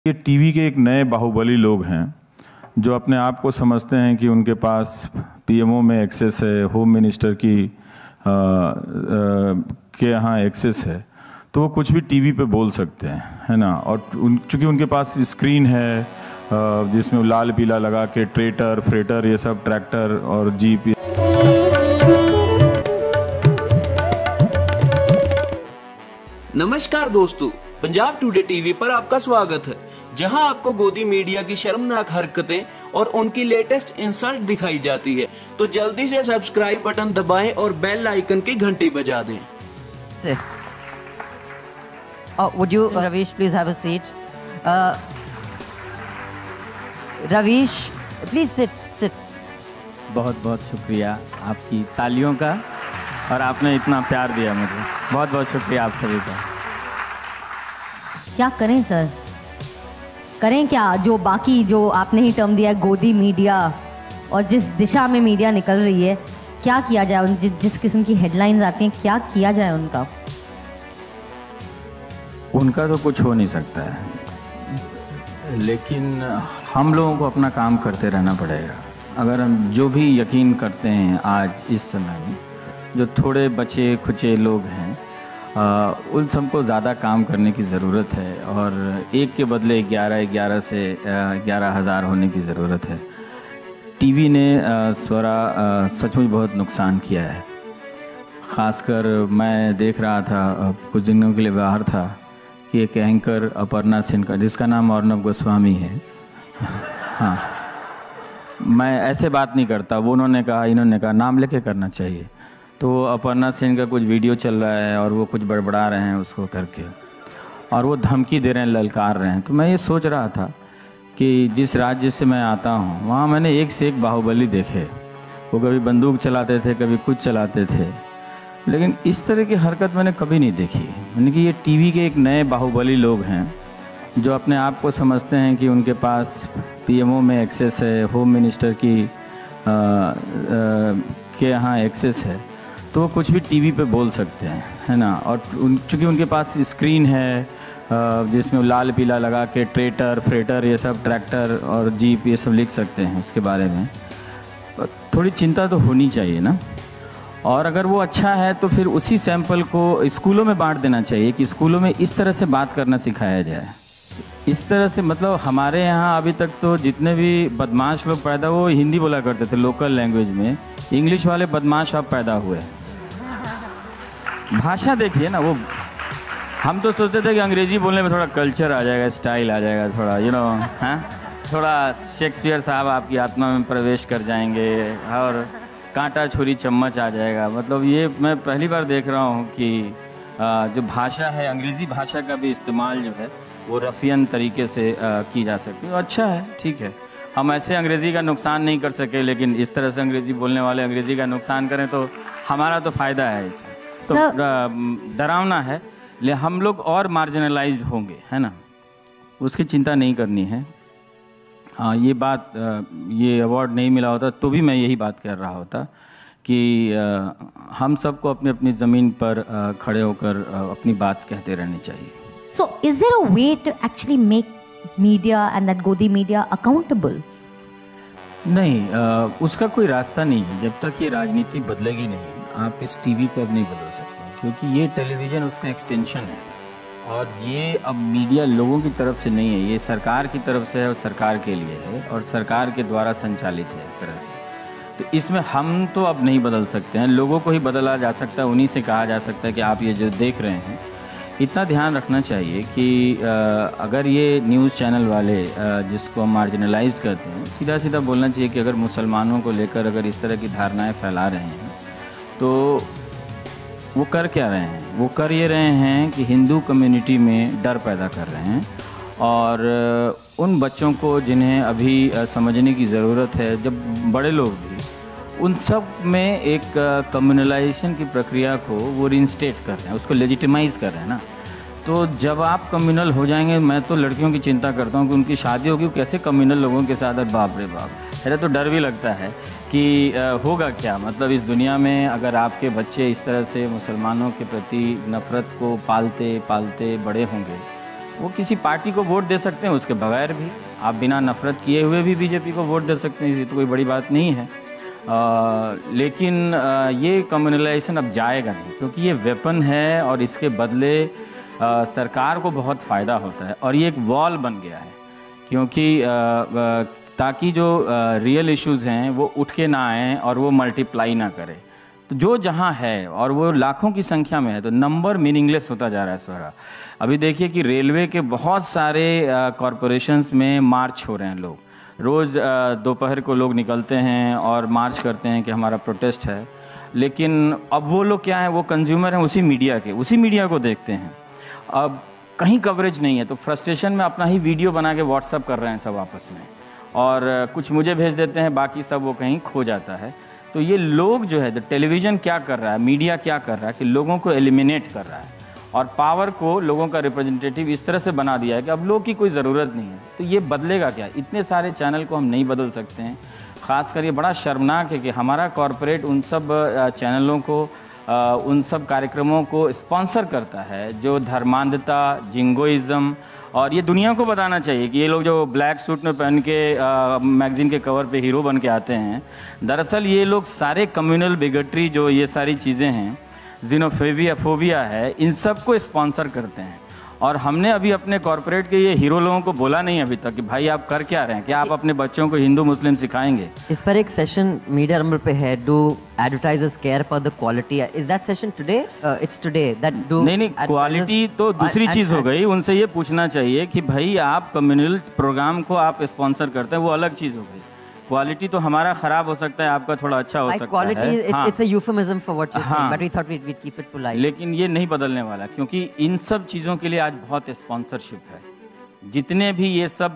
ये टीवी के एक नए बाहुबली लोग हैं जो अपने आप को समझते हैं कि उनके पास पीएमओ में एक्सेस है, होम मिनिस्टर के यहाँ एक्सेस है, तो वो कुछ भी टीवी पे बोल सकते हैं, है ना। और चूंकि उनके पास स्क्रीन है जिसमें लाल पीला लगा के ट्रेटर फ्रेटर ये सब ट्रैक्टर और जीप। नमस्कार दोस्तों, पंजाब टुडे टीवी पर आपका स्वागत है, जहां आपको गोदी मीडिया की शर्मनाक हरकतें और उनकी लेटेस्ट इंसल्ट दिखाई जाती है। तो जल्दी से सब्सक्राइब बटन दबाएं और बेल आइकन की घंटी बजा दें। Would you, Ravish, please have a seat? Ravish, please sit. बहुत बहुत शुक्रिया आपकी तालियों का, और आपने इतना प्यार दिया मुझे। बहुत बहुत शुक्रिया आप सभी का। क्या करें सर, करें क्या? जो बाकी जो आपने ही टर्म दिया है गोदी मीडिया, और जिस दिशा में मीडिया निकल रही है, क्या किया जाए? उन जिस किस्म की हेडलाइंस आती हैं, क्या किया जाए उनका? उनका तो कुछ हो नहीं सकता है, लेकिन हम लोगों को अपना काम करते रहना पड़ेगा। अगर हम जो भी यकीन करते हैं आज इस समय में, जो थोड़े बचे खुचे लोग हैं, उन सबको ज़्यादा काम करने की ज़रूरत है, और एक के बदले 11 से 11,000 होने की ज़रूरत है। टीवी ने सचमुच बहुत नुकसान किया है। ख़ासकर मैं देख रहा था, कुछ दिनों के लिए बाहर था, कि एक एंकर अपर्णा सिंह का, जिसका नाम अर्नब गोस्वामी है, हाँ, मैं ऐसे बात नहीं करता, वो उन्होंने कहा इन्होंने कहा, नाम लेके करना चाहिए। तो अपर्णा सेन का कुछ वीडियो चल रहा है और वो कुछ बड़बड़ा रहे हैं उसको करके, और वो धमकी दे रहे हैं, ललकार रहे हैं। तो मैं ये सोच रहा था कि जिस राज्य से मैं आता हूँ, वहाँ मैंने एक से एक बाहुबली देखे। वो कभी बंदूक चलाते थे, कभी कुछ चलाते थे, लेकिन इस तरह की हरकत मैंने कभी नहीं देखी। यानी कि ये टीवी के एक नए बाहुबली लोग हैं जो अपने आप को समझते हैं कि उनके पास पीएमओ में एक्सेस है, होम मिनिस्टर के यहाँ एक्सेस है, तो वो कुछ भी टीवी पे बोल सकते हैं, है ना। और चूंकि उनके पास स्क्रीन है जिसमें लाल पीला लगा के ट्रेटर फ्रेटर ये सब ट्रैक्टर और जीप ये सब लिख सकते हैं, उसके बारे में थोड़ी चिंता तो होनी चाहिए ना। और अगर वो अच्छा है तो फिर उसी सैंपल को स्कूलों में बांट देना चाहिए कि स्कूलों में इस तरह से बात करना सिखाया जाए। इस तरह से, मतलब हमारे यहाँ अभी तक तो जितने भी बदमाश लोग पैदा, वो हिंदी बोला करते थे लोकल लैंग्वेज में। इंग्लिश वाले बदमाश अब पैदा हुए। भाषा देखिए ना, वो हम तो सोचते थे कि अंग्रेजी बोलने में थोड़ा कल्चर आ जाएगा, स्टाइल आ जाएगा, थोड़ा हाँ, थोड़ा शेक्सपियर साहब आपकी आत्मा में प्रवेश कर जाएंगे और कांटा छुरी चम्मच आ जाएगा। मतलब ये मैं पहली बार देख रहा हूँ कि जो भाषा है, अंग्रेज़ी भाषा का भी इस्तेमाल जो है वो रफियन तरीके से की जा सकती है। अच्छा है, ठीक है, हम ऐसे अंग्रेज़ी का नुकसान नहीं कर सके, लेकिन इस तरह से अंग्रेज़ी बोलने वाले अंग्रेज़ी का नुकसान करें तो हमारा तो फ़ायदा है इसमें। तो डरावना है, ले हम लोग और मार्जिनलाइज्ड होंगे, है ना, उसकी चिंता नहीं करनी है। ये बात, ये अवार्ड नहीं मिला होता तो भी मैं यही बात कर रहा होता कि हम सबको अपनी अपनी ज़मीन पर खड़े होकर अपनी बात कहते रहनी चाहिए। So is there a way to actually make media and that Godi media accountable? नहीं, उसका कोई रास्ता नहीं है। जब तक ये राजनीति बदलेगी नहीं, आप इस टीवी को अब नहीं बदल सकते, क्योंकि ये टेलीविज़न उसका एक्सटेंशन है, और ये अब मीडिया लोगों की तरफ से नहीं है, ये सरकार की तरफ से है और सरकार के लिए है और सरकार के द्वारा संचालित है एक तरह से। तो इसमें हम तो अब नहीं बदल सकते हैं, लोगों को ही बदला जा सकता है। उन्हीं से कहा जा सकता है कि आप ये जो देख रहे हैं, इतना ध्यान रखना चाहिए कि अगर ये न्यूज़ चैनल वाले जिसको हम मार्जिनलाइज्ड करते हैं, सीधा सीधा बोलना चाहिए कि अगर मुसलमानों को लेकर अगर इस तरह की धारणाएं फैला रहे हैं, तो वो कर क्या रहे हैं? वो कर ये रहे हैं कि हिंदू कम्युनिटी में डर पैदा कर रहे हैं, और उन बच्चों को जिन्हें अभी समझने की ज़रूरत है, जब बड़े लोग भी, उन सब में एक कम्युनलाइजेशन की प्रक्रिया को वो रिइंस्टेट कर रहे हैं, उसको लेजिटिमाइज़ कर रहे हैं ना। तो जब आप कम्युनल हो जाएंगे, मैं तो लड़कियों की चिंता करता हूँ कि उनकी शादी होगी, कैसे कम्युनल लोगों के साथ, बाप रे बाप, मेरा तो डर भी लगता है कि होगा क्या। मतलब इस दुनिया में अगर आपके बच्चे इस तरह से मुसलमानों के प्रति नफ़रत को पालते पालते बड़े होंगे, वो किसी पार्टी को वोट दे सकते हैं उसके बगैर भी, आप बिना नफरत किए हुए भी बीजेपी को वोट दे सकते हैं, ये तो कोई बड़ी बात नहीं है। लेकिन ये कम्युनलाइजेशन अब जाएगा नहीं, क्योंकि ये वेपन है और इसके बदले सरकार को बहुत फ़ायदा होता है और ये एक वॉल बन गया है, क्योंकि ताकि जो रियल इश्यूज़ हैं वो उठ के ना आएँ और वो मल्टीप्लाई ना करे। तो जो जहाँ है और वो लाखों की संख्या में है तो नंबर मीनिंगलेस होता जा रहा है स्वरा। अभी देखिए कि रेलवे के बहुत सारे कॉरपोरेशंस में मार्च हो रहे हैं, लोग रोज़ दोपहर को लोग निकलते हैं और मार्च करते हैं कि हमारा प्रोटेस्ट है, लेकिन अब वो लोग क्या हैं, वो कंज्यूमर हैं उसी मीडिया के, उसी मीडिया को देखते हैं। अब कहीं कवरेज नहीं है तो फ्रस्ट्रेशन में अपना ही वीडियो बना के व्हाट्सअप कर रहे हैं सब आपस में, और कुछ मुझे भेज देते हैं, बाकी सब वो कहीं खो जाता है। तो ये लोग जो है, टेलीविज़न क्या कर रहा है, मीडिया क्या कर रहा है कि लोगों को एलिमिनेट कर रहा है और पावर को लोगों का रिप्रेजेंटेटिव इस तरह से बना दिया है कि अब लोग की कोई ज़रूरत नहीं है। तो ये बदलेगा क्या? इतने सारे चैनल को हम नहीं बदल सकते हैं। ख़ासकर ये बड़ा शर्मनाक है कि हमारा कॉरपोरेट उन सब चैनलों को, उन सब कार्यक्रमों को स्पॉन्सर करता है जो धर्मांधता, जिंगोइज़्म, और ये दुनिया को बताना चाहिए कि ये लोग जो ब्लैक सूट में पहन के मैगज़ीन के कवर पे हीरो बन के आते हैं, दरअसल ये लोग सारे कम्युनल बिगटरी, जो ये सारी चीज़ें हैं, फोबिया है, इन सब को स्पॉन्सर करते हैं। और हमने अभी अपने कॉरपोरेट के ये हीरो लोगों को बोला नहीं अभी तक कि भाई आप कर क्या रहे हैं, क्या आप अपने बच्चों को हिंदू मुस्लिम सिखाएंगे? इस पर एक सेशन मीडिया रंबल पे है, do advertisers care for the quality, is that session today? It's today that do नहीं, क्वालिटी तो दूसरी चीज़ हो गई। उनसे ये पूछना चाहिए कि भाई आप कम्युनल प्रोग्राम को आप स्पॉन्सर करते हैं, वो अलग चीज़ हो गई। क्वालिटी तो हमारा खराब हो सकता है, आपका थोड़ा अच्छा हो सकता है। It's a euphemism for what you're saying, but we thought we'd keep it polite. लेकिन ये नहीं बदलने वाला, क्योंकि इन सब चीज़ों के लिए आज बहुत स्पॉन्सरशिप है। जितने भी ये सब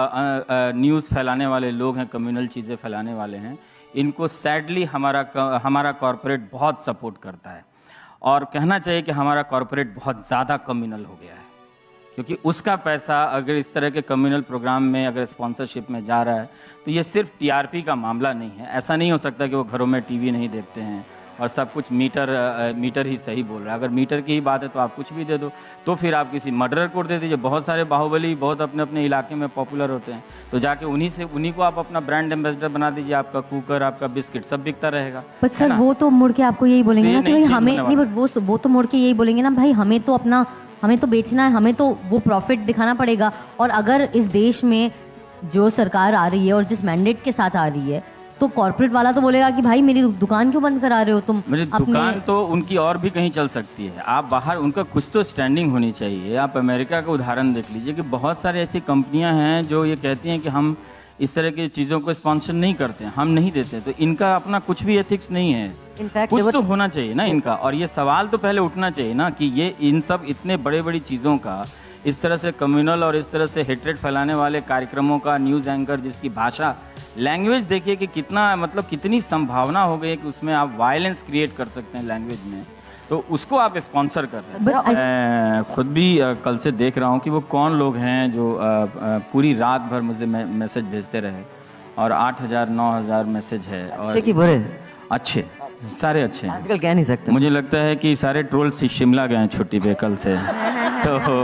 न्यूज़ फैलाने वाले लोग हैं, कम्युनल चीज़ें फैलाने वाले हैं, इनको सैडली हमारा कॉरपोरेट बहुत सपोर्ट करता है। और कहना चाहिए कि हमारा कॉरपोरेट बहुत ज़्यादा कम्युनल हो गया है, क्योंकि उसका पैसा अगर इस तरह के कम्युनल प्रोग्राम में अगर स्पॉन्सरशिप में जा रहा है तो ये सिर्फ टीआरपी का मामला नहीं है। ऐसा नहीं हो सकता कि वो घरों में टीवी नहीं देखते हैं और सब कुछ मीटर ही सही बोल रहा है। अगर मीटर की ही बात है तो आप कुछ भी दे दो, तो फिर आप किसी मर्डरर को दे दीजिए। बहुत सारे बाहुबली बहुत अपने अपने इलाके में पॉपुलर होते हैं, तो जाके उन्हीं को आप अपना ब्रांड एम्बेसडर बना दीजिए। आपका कुकर, आपका बिस्किट सब बिकता रहेगा। बट सर वो तो मुड़ के आपको यही बोलेंगे ना कि भाई हमें नहीं, बट वो तो मुड़ के यही बोलेंगे ना भाई हमें तो बेचना है, हमें तो वो प्रॉफिट दिखाना पड़ेगा। और अगर इस देश में जो सरकार आ रही है और जिस मैंडेट के साथ आ रही है, तो कॉर्पोरेट वाला तो बोलेगा कि भाई मेरी दुकान क्यों बंद करा रहे हो तुम? दुकान तो उनकी और भी कहीं चल सकती है, आप बाहर, उनका कुछ तो स्टैंडिंग होनी चाहिए। आप अमेरिका का उदाहरण देख लीजिए कि बहुत सारी ऐसी कंपनियां हैं जो ये कहती हैं कि हम इस तरह की चीज़ों को स्पॉन्सर नहीं करते हैं, हम नहीं देते। तो इनका अपना कुछ भी एथिक्स नहीं है, कुछ तो होना चाहिए ना इनका। और ये सवाल तो पहले उठना चाहिए ना कि ये इन सब इतने बड़े बड़ी चीज़ों का, इस तरह से कम्युनल और इस तरह से हेट्रेड फैलाने वाले कार्यक्रमों का न्यूज़ एंकर, जिसकी भाषा, लैंग्वेज देखिए कि कितना, मतलब कितनी संभावना हो गई है कि उसमें आप वायलेंस क्रिएट कर सकते हैं लैंग्वेज में, तो उसको आप स्पॉन्सर कर रहे हैं। मैं खुद भी कल से देख रहा हूँ कि वो कौन लोग हैं जो पूरी रात भर मुझे मैसेज भेजते रहे, और 8,000 9,000 मैसेज है। अच्छे की बुरे? अच्छे, सारे अच्छे हैं। आजकल कह नहीं सकते। मुझे लगता है कि सारे ट्रोल शिमला गए हैं छुट्टी पे कल से तो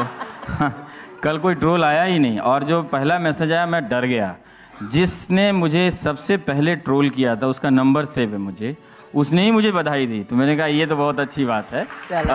कल कोई ट्रोल आया ही नहीं। और जो पहला मैसेज आया मैं डर गया। जिसने मुझे सबसे पहले ट्रोल किया था उसका नंबर सेव है मुझे, उसने ही मुझे बधाई दी। तो मैंने कहा ये तो बहुत अच्छी बात है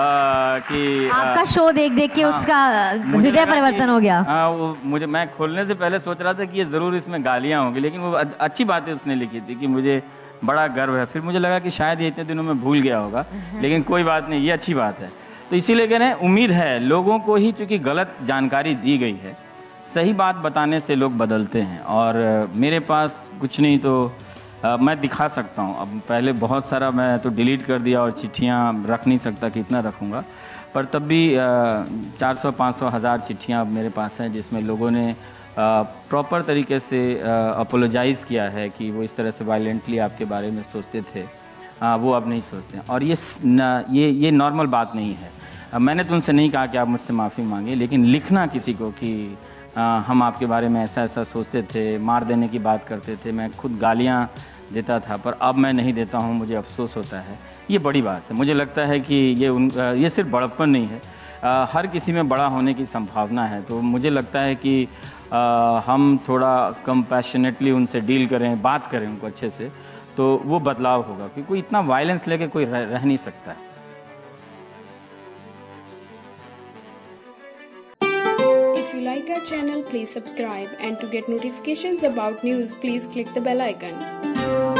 कि आपका शो देख देख के उसका हृदय परिवर्तन हो गया। वो मैं खोलने से पहले सोच रहा था कि ये ज़रूर इसमें गालियाँ होंगी, लेकिन वो अच्छी बातें उसने लिखी थी कि मुझे बड़ा गर्व है। फिर मुझे लगा कि शायद ये इतने दिनों में भूल गया होगा, लेकिन कोई बात नहीं, ये अच्छी बात है। तो इसीलिए कह रहे हैं, उम्मीद है लोगों को ही, चूँकि गलत जानकारी दी गई है, सही बात बताने से लोग बदलते हैं। और मेरे पास कुछ नहीं तो मैं दिखा सकता हूँ। अब पहले बहुत सारा मैं तो डिलीट कर दिया और चिट्ठियाँ रख नहीं सकता, कितना रखूँगा, पर तब भी 400 500 1000 चिट्ठियाँ मेरे पास हैं जिसमें लोगों ने प्रॉपर तरीके से अपोलोजाइज़ किया है कि वो इस तरह से वायलेंटली आपके बारे में सोचते थे, वो अब नहीं सोचते हैं। और ये नॉर्मल बात नहीं है। मैंने तो उनसे नहीं कहा कि आप मुझसे माफ़ी मांगिए, लेकिन लिखना किसी को कि हम आपके बारे में ऐसा ऐसा सोचते थे, मार देने की बात करते थे, मैं खुद गालियाँ देता था पर अब मैं नहीं देता हूँ, मुझे अफसोस होता है, ये बड़ी बात है। मुझे लगता है कि ये सिर्फ बड़प्पन नहीं है, हर किसी में बड़ा होने की संभावना है। तो मुझे लगता है कि हम थोड़ा कंपैशनेटली उनसे डील करें, बात करें उनको अच्छे से, तो वो बदलाव होगा। क्योंकि कोई इतना वायलेंस लेके कोई रह नहीं सकता है। If you like our channel, please subscribe, and to get notifications about news, please click the bell icon.